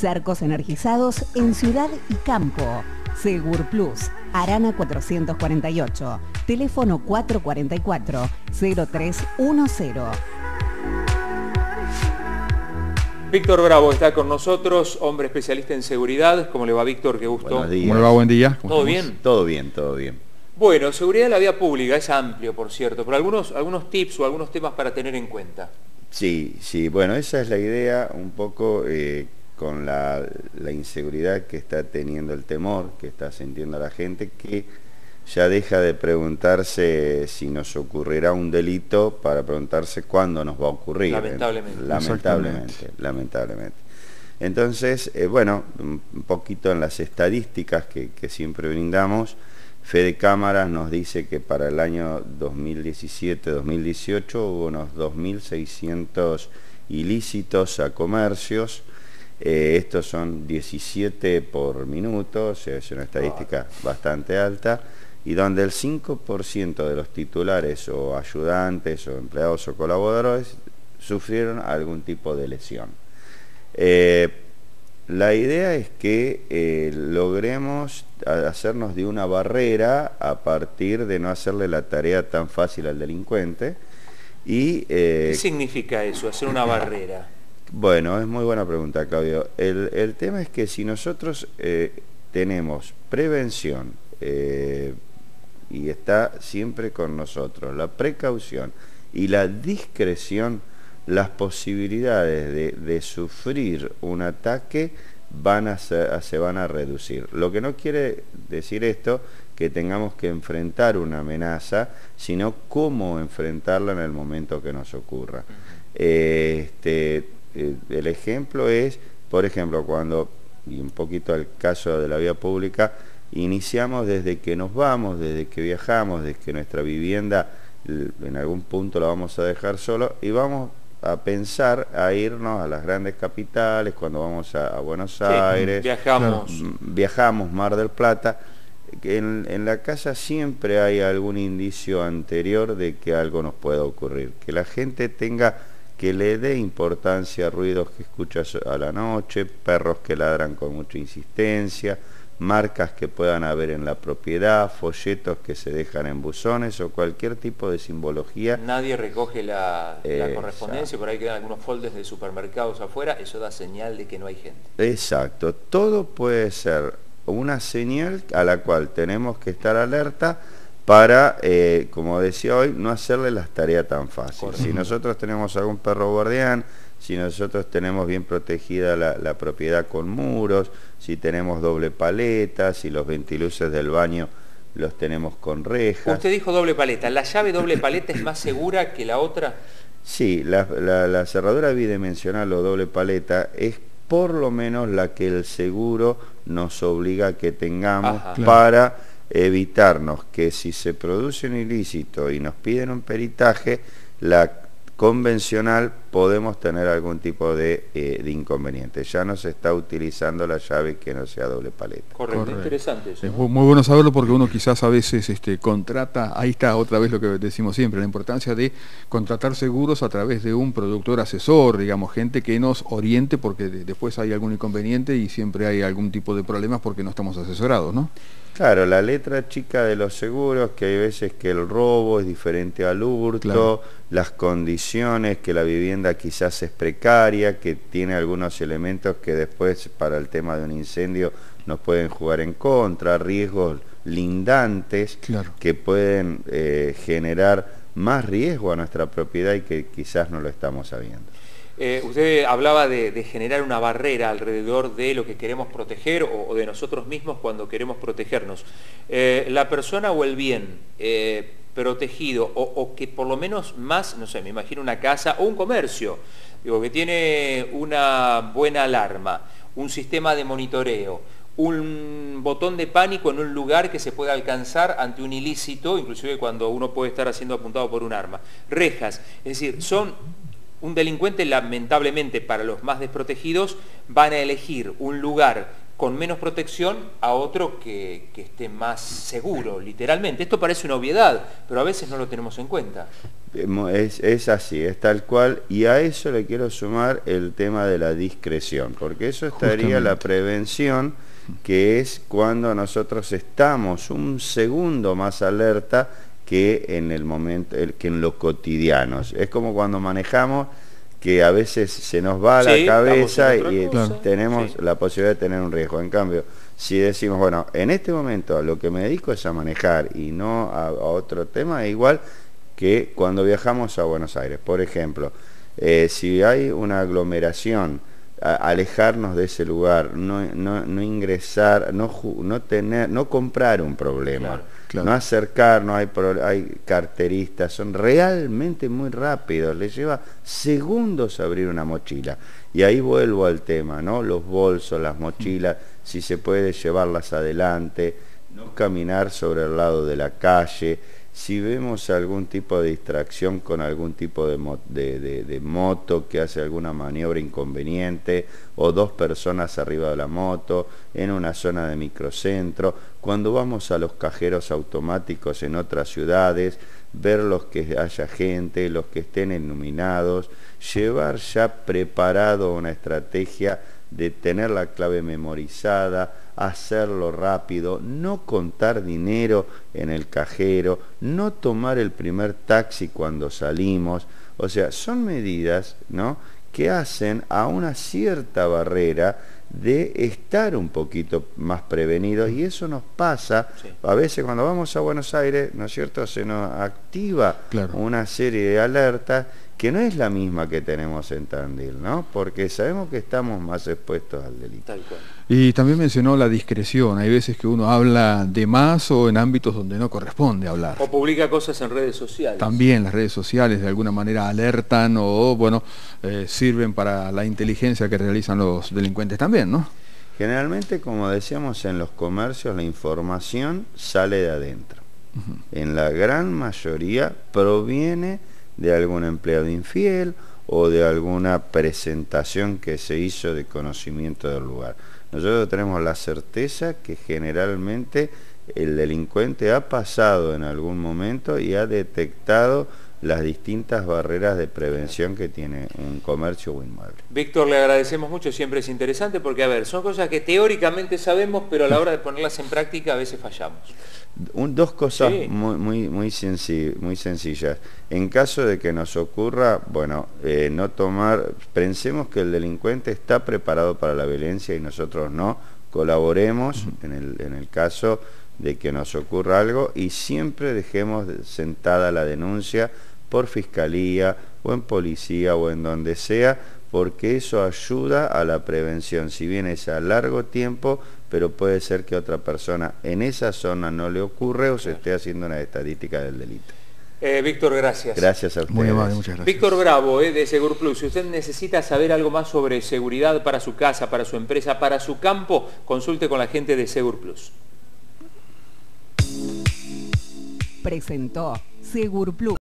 Cercos energizados en ciudad y campo. Segur Plus, Arana 448, teléfono 444-0310. Víctor Bravo está con nosotros, hombre especialista en seguridad. ¿Cómo le va, Víctor? Qué gusto. Buenos días. ¿Cómo le va? Buen día. ¿Todo bien? Todo bien, todo bien. Bueno, seguridad de la vía pública es amplio, por cierto, pero algunos tips o algunos temas para tener en cuenta. Sí, bueno, esa es la idea, un poco con la inseguridad que está teniendo, el temor que está sintiendo la gente, que ya deja de preguntarse si nos ocurrirá un delito para preguntarse cuándo nos va a ocurrir. Lamentablemente. Entonces, bueno, un poquito en las estadísticas que siempre brindamos, Fede Cámaras nos dice que para el año 2017-2018 hubo unos 2.600 ilícitos a comercios. Estos son 17 por minuto, o sea, es una estadística bastante alta, y donde el 5% de los titulares o ayudantes o empleados o colaboradores sufrieron algún tipo de lesión. La idea es que logremos hacernos de una barrera a partir de no hacerle la tarea tan fácil al delincuente. ¿Qué significa eso, hacer una barrera? Bueno, es muy buena pregunta, Claudio. El tema es que si nosotros tenemos prevención, y está siempre con nosotros, la precaución y la discreción, las posibilidades de sufrir un ataque se van a reducir. Lo que no quiere decir esto que tengamos que enfrentar una amenaza, sino cómo enfrentarla en el momento que nos ocurra. El ejemplo es, por ejemplo, cuando, y un poquito el caso de la vía pública, iniciamos desde que nos vamos, desde que viajamos, desde que nuestra vivienda en algún punto la vamos a dejar solo, y vamos a pensar a irnos a las grandes capitales, cuando vamos a Buenos Aires, viajamos Mar del Plata. En la casa siempre hay algún indicio anterior de que algo nos pueda ocurrir, que la gente que le dé importancia a ruidos que escucha a la noche, perros que ladran con mucha insistencia, marcas que puedan haber en la propiedad, folletos que se dejan en buzones o cualquier tipo de simbología. Nadie recoge la correspondencia, por ahí quedan algunos folders de supermercados afuera, eso da señal de que no hay gente. Exacto, todo puede ser una señal a la cual tenemos que estar alerta para, como decía hoy, no hacerle las tareas tan fáciles. Correcto. Si nosotros tenemos algún perro guardián, si nosotros tenemos bien protegida la propiedad con muros, si tenemos doble paleta, si los ventiluces del baño los tenemos con rejas. Usted dijo doble paleta, ¿la llave doble paleta es más segura que la otra? Sí, la cerradura bidimensional o doble paleta es por lo menos la que el seguro nos obliga a que tengamos. Ajá, para evitarnos que si se produce un ilícito y nos piden un peritaje, la convencional podemos tener algún tipo de inconveniente. Ya no se está utilizando la llave que no sea doble paleta. Correcto. Interesante eso. Es muy bueno saberlo porque uno quizás a veces contrata, ahí está otra vez lo que decimos siempre, la importancia de contratar seguros a través de un productor asesor, digamos, gente que nos oriente porque después hay algún inconveniente y siempre hay algún tipo de problemas porque no estamos asesorados, ¿no? Claro, la letra chica de los seguros, que hay veces que el robo es diferente al hurto, claro, las condiciones, que la vivienda quizás es precaria, que tiene algunos elementos que después para el tema de un incendio nos pueden jugar en contra, riesgos lindantes, claro, que pueden generar más riesgo a nuestra propiedad y que quizás no lo estamos sabiendo. Usted hablaba de generar una barrera alrededor de lo que queremos proteger o de nosotros mismos cuando queremos protegernos. La persona o el bien protegido o que por lo menos más, no sé, me imagino una casa o un comercio, digo, que tiene una buena alarma, un sistema de monitoreo, un botón de pánico en un lugar que se puede alcanzar ante un ilícito, inclusive cuando uno puede estar siendo apuntado por un arma. Rejas, es decir, un delincuente, lamentablemente para los más desprotegidos, van a elegir un lugar con menos protección a otro que esté más seguro, literalmente. Esto parece una obviedad, pero a veces no lo tenemos en cuenta. Es así, es tal cual, y a eso le quiero sumar el tema de la discreción, porque eso estaría la prevención, que es cuando nosotros estamos un segundo más alerta que en el momento, que en lo cotidiano. Es como cuando manejamos, que a veces se nos va la cabeza y tenemos la posibilidad de tener un riesgo. En cambio, si decimos, bueno, en este momento lo que me dedico es a manejar y no a otro tema, es igual que cuando viajamos a Buenos Aires. Por ejemplo, si hay una aglomeración, alejarnos de ese lugar, no ingresar, no comprar un problema, no acercarnos, hay carteristas, son realmente muy rápidos, les lleva segundos abrir una mochila. Y ahí vuelvo al tema, ¿no? Los bolsos, las mochilas, si se puede llevarlas adelante, no caminar sobre el lado de la calle. Si vemos algún tipo de distracción con algún tipo de moto que hace alguna maniobra inconveniente, o dos personas arriba de la moto, en una zona de microcentro, cuando vamos a los cajeros automáticos en otras ciudades, ver los que haya gente, los que estén iluminados, llevar ya preparado una estrategia de tener la clave memorizada, hacerlo rápido, no contar dinero en el cajero, no tomar el primer taxi cuando salimos. O sea, son medidas, ¿no?, que hacen a una cierta barrera de estar un poquito más prevenidos, y eso nos pasa a veces cuando vamos a Buenos Aires, ¿no es cierto?, se nos activa una serie de alertas que no es la misma que tenemos en Tandil, ¿no? Porque sabemos que estamos más expuestos al delito. Tal cual. Y también mencionó la discreción. Hay veces que uno habla de más o en ámbitos donde no corresponde hablar. O publica cosas en redes sociales. También las redes sociales de alguna manera alertan o, bueno, sirven para la inteligencia que realizan los delincuentes también, ¿no? Generalmente, como decíamos, en los comercios la información sale de adentro. En la gran mayoría proviene de algún empleado infiel o de alguna presentación que se hizo de conocimiento del lugar. Nosotros tenemos la certeza que generalmente el delincuente ha pasado en algún momento y ha detectado las distintas barreras de prevención que tiene un comercio o inmueble. Víctor, le agradecemos mucho, siempre es interesante porque, a ver, son cosas que teóricamente sabemos, pero a la hora de ponerlas en práctica a veces fallamos. Dos cosas muy sencillas. En caso de que nos ocurra, bueno, no tomar, pensemos que el delincuente está preparado para la violencia y nosotros no, colaboremos en el caso de que nos ocurra algo, y siempre dejemos sentada la denuncia por fiscalía o en policía o en donde sea, porque eso ayuda a la prevención, si bien es a largo tiempo, pero puede ser que a otra persona en esa zona no le ocurre o se esté haciendo una estadística del delito. Víctor, gracias. Gracias a ustedes. Muy amable, muchas gracias. Víctor Bravo, de Segur Plus. Si usted necesita saber algo más sobre seguridad para su casa, para su empresa, para su campo, consulte con la gente de Segur Plus. Presentó Segur Plus.